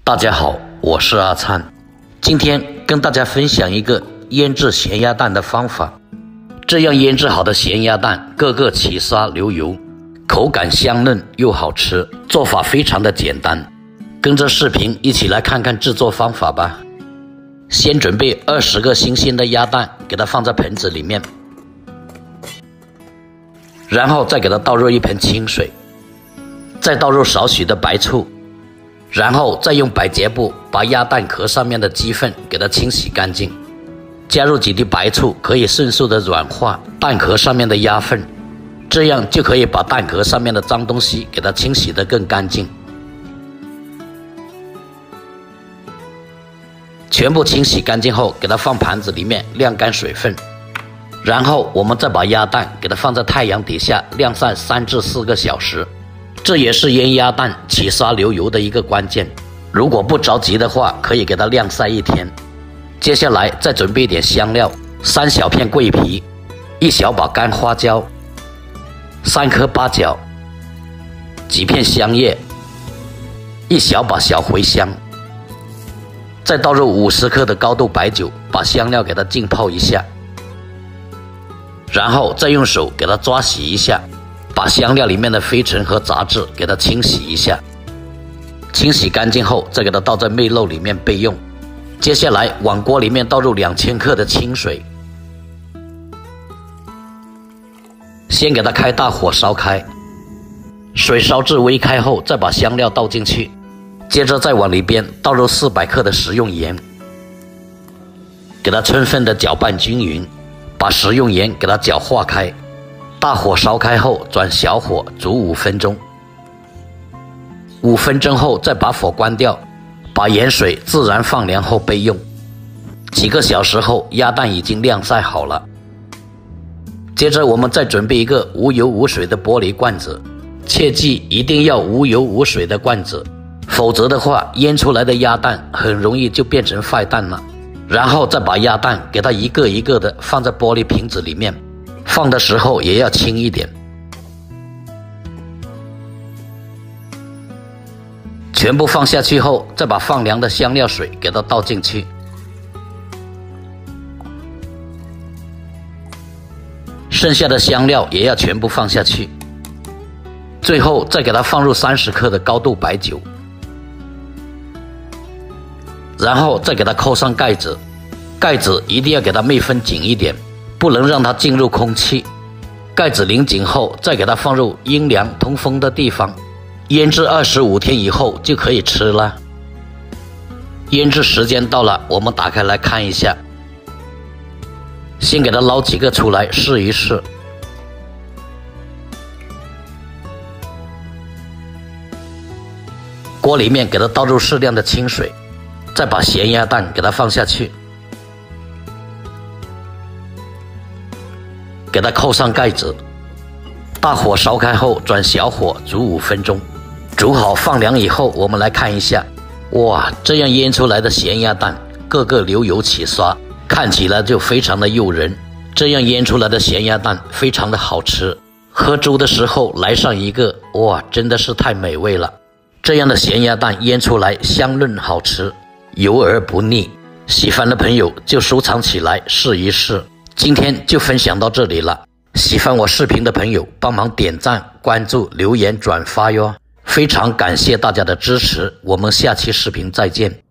大家好，我是阿灿，今天跟大家分享一个腌制咸鸭蛋的方法。这样腌制好的咸鸭蛋个个起沙流油，口感香嫩又好吃，做法非常的简单。跟着视频一起来看看制作方法吧。先准备20个新鲜的鸭蛋，给它放在盆子里面，然后再给它倒入一盆清水，再倒入少许的白醋，然后再用百洁布把鸭蛋壳上面的鸡粪给它清洗干净，加入几滴白醋，可以迅速的软化蛋壳上面的鸭粪，这样就可以把蛋壳上面的脏东西给它清洗得更干净。全部清洗干净后，给它放盘子里面晾干水分，然后我们再把鸭蛋给它放在太阳底下晾晒3至4个小时，这也是腌鸭蛋起沙流油的一个关键。如果不着急的话，可以给它晾晒1天。接下来再准备一点香料，3小片桂皮，1小把干花椒，3颗八角，几片香叶，1小把小茴香，再倒入50克的高度白酒，把香料给它浸泡一下，然后再用手给它抓洗一下，把香料里面的飞尘和杂质给它清洗一下。清洗干净后，再给它倒在篾篓里面备用。接下来往锅里面倒入2000克的清水，先给它开大火烧开，水烧至微开后，再把香料倒进去，接着再往里边倒入400克的食用盐，给它充分的搅拌均匀，把食用盐给它搅化开。大火烧开后，转小火煮5分钟。5分钟后再把火关掉，把盐水自然放凉后备用。几个小时后，鸭蛋已经晾晒好了。接着我们再准备一个无油无水的玻璃罐子，切记一定要无油无水的罐子，否则的话腌出来的鸭蛋很容易就变成坏蛋了。然后再把鸭蛋给它一个一个的放在玻璃瓶子里面，放的时候也要轻一点。全部放下去后，再把放凉的香料水给它倒进去，剩下的香料也要全部放下去，最后再给它放入30克的高度白酒，然后再给它扣上盖子，盖子一定要给它密封紧一点，不能让它进入空气。盖子拧紧后，再给它放入阴凉通风的地方，腌制25天以后就可以吃了。腌制时间到了，我们打开来看一下，先给它捞几个出来试一试。锅里面给它倒入适量的清水，再把咸鸭蛋给它放下去，给它扣上盖子，大火烧开后转小火煮5分钟。煮好放凉以后，我们来看一下，哇，这样腌出来的咸鸭蛋个个流油起刷，看起来就非常的诱人。这样腌出来的咸鸭蛋非常的好吃，喝粥的时候来上一个，哇，真的是太美味了。这样的咸鸭蛋腌出来香嫩好吃，油而不腻，喜欢的朋友就收藏起来试一试。今天就分享到这里了，喜欢我视频的朋友帮忙点赞、关注、留言、转发哟，非常感谢大家的支持，我们下期视频再见。